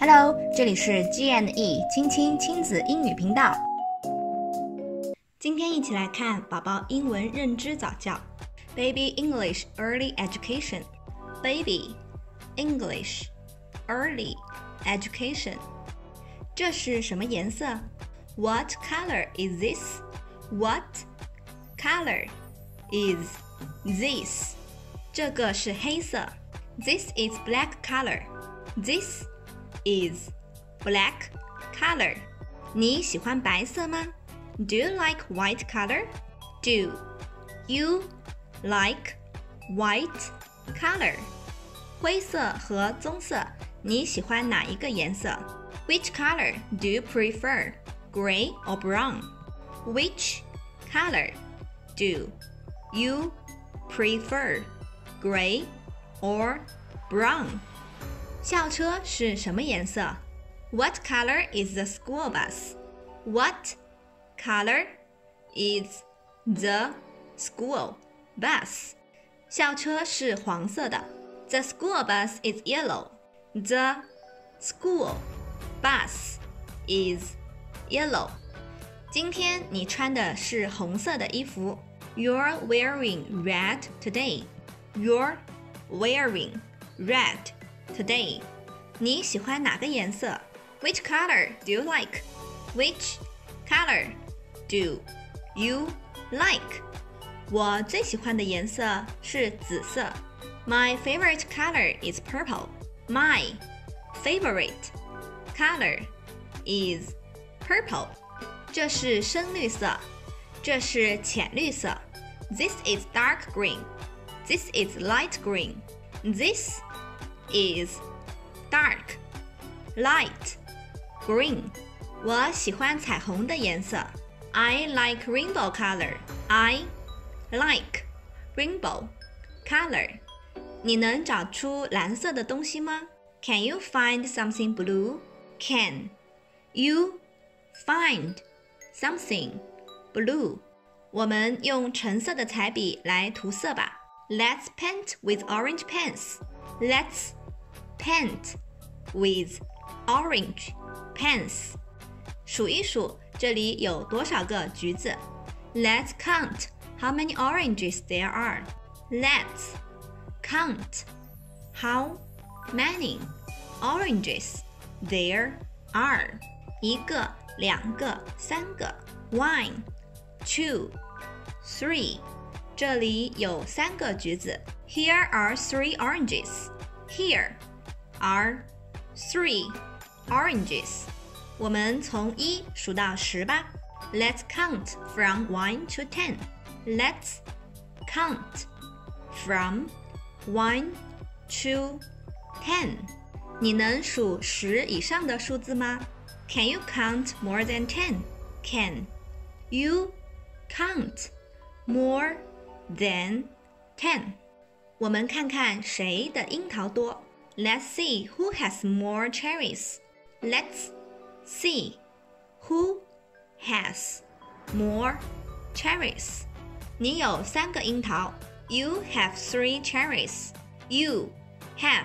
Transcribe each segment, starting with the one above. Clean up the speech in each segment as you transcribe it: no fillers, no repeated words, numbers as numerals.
Hello， 这里是 G&E 青青亲子英语频道。今天一起来看宝宝英文认知早教 Baby English Early Education Baby English Early Education 这是什么颜色？ What color is this? What color is this? 这个是黑色。 This is black color. This is black color. 你喜欢白色吗？ Do you like white color? Do you like white color? 灰色和棕色，你喜欢哪一个颜色？ Which color do you prefer? Gray or brown? Which color do you prefer? Gray or brown? 校车是什么颜色？ What color is the school bus? What color is the school bus? 校车是黄色的。The school bus is yellow. The school bus is yellow. 今天你穿的是红色的衣服。You're wearing red today. You're wearing red today. 你喜欢哪个颜色？ Which color do you like? Which color do you like? 我最喜欢的颜色是紫色。My favorite color is purple. My favorite color is purple. 这是深绿色，这是浅绿色。This is dark green. This is light green. This is dark, light, green. 我喜欢彩虹的颜色。I like rainbow color. I like rainbow color. 你能找出蓝色的东西吗？ Can you find something blue? Can you find something blue? 我们用橙色的彩笔来涂色吧。Let's paint with orange pens. Let's paint with orange pens. 数一数，这里有多少个橘子？ Let's count how many oranges there are. Let's count how many oranges there are. 一个，两个，三个。One, two, three. 这里有三个橘子。Here are three oranges. Here are three oranges. 我们从1数到10吧。Let's count from 1 to 10. Let's count from 1 to 10. 你能数10以上的数字吗？ Can you count more than 10? Can you count more than 10? 我们看看谁的樱桃多。Let's see who has more cherries. Let's see who has more cherries. 你有3个樱桃。You have 3 cherries. You have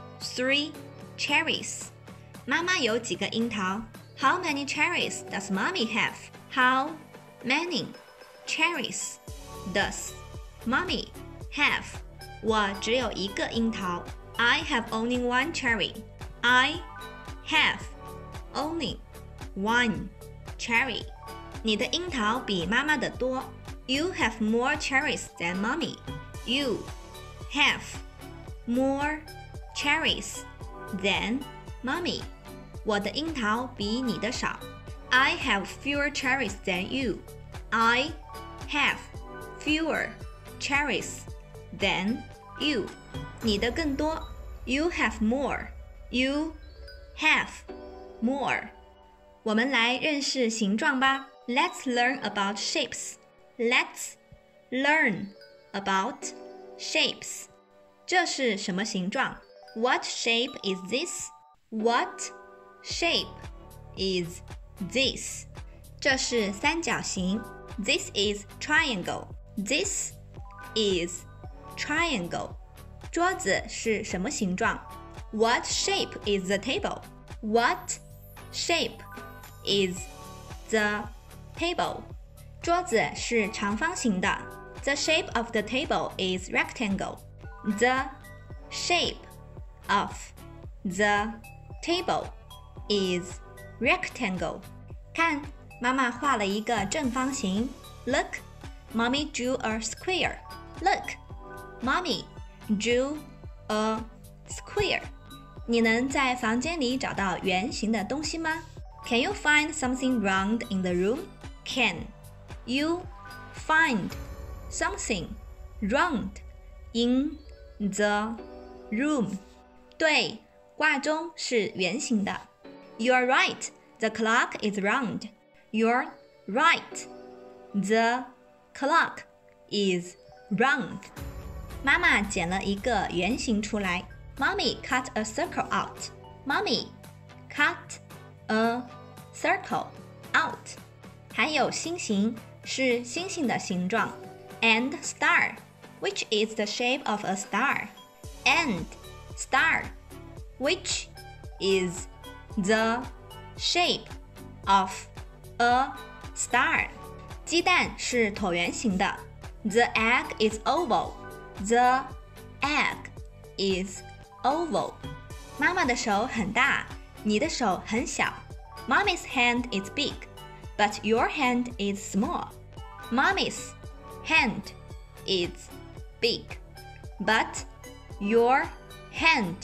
3 cherries. 妈妈有几个樱桃？ How many cherries does mommy have? How many cherries does mommy have? 我只有1个樱桃。I have only 1 cherry. I have only 1 cherry. 你的樱桃比妈妈的多。You have more cherries than mommy. You have more cherries than mommy. 我的樱桃比你的少。I have fewer cherries than you. I have fewer cherries than you. 你的更多。You have more. You have more. 我们来认识形状吧。Let's learn about shapes. Let's learn about shapes. 这是什么形状？ What shape is this? What shape is this? 这是三角形。This is triangle. This is triangle. 桌子是什么形状？ What shape is the table? What shape is the table? 桌子是长方形的。The shape of the table is rectangle. The shape of the table is rectangle. 看，妈妈画了一个正方形。Look, Mommy drew a square. Look, Mommy drew a square. 你能在房间里找到圆形的东西吗？ Can you find something round in the room? Can you find something round in the room? 对，挂钟是圆形的。You're right, the clock is round. You're right, the clock is round. 妈妈剪了一个圆形出来。Mommy cut a circle out. Mommy cut a circle out. 还有星星，是星星的形状。And star, which is the shape of a star. And star, which is the shape of a star. 鸡蛋是椭圆形的。The egg is oval. The egg is oval. 妈妈的手很大，你的手很小。Mommy's hand is big, but your hand is small. Mommy's hand is big, but your hand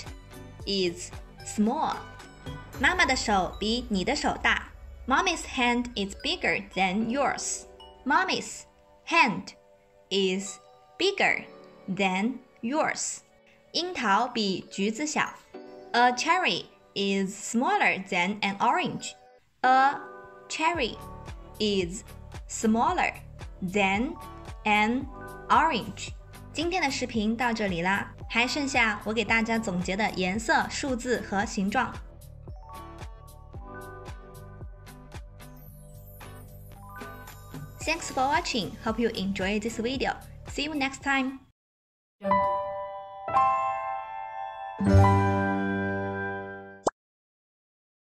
is small. 妈妈的手比你的手大。Mommy's hand is bigger than yours. Mommy's hand is bigger than yours. 樱桃比橘子小。A cherry is smaller than an orange. A cherry is smaller than an orange. 今天的视频到这里啦，还剩下我给大家总结的颜色、数字和形状。Thanks for watching. Hope you enjoyed this video. See you next time.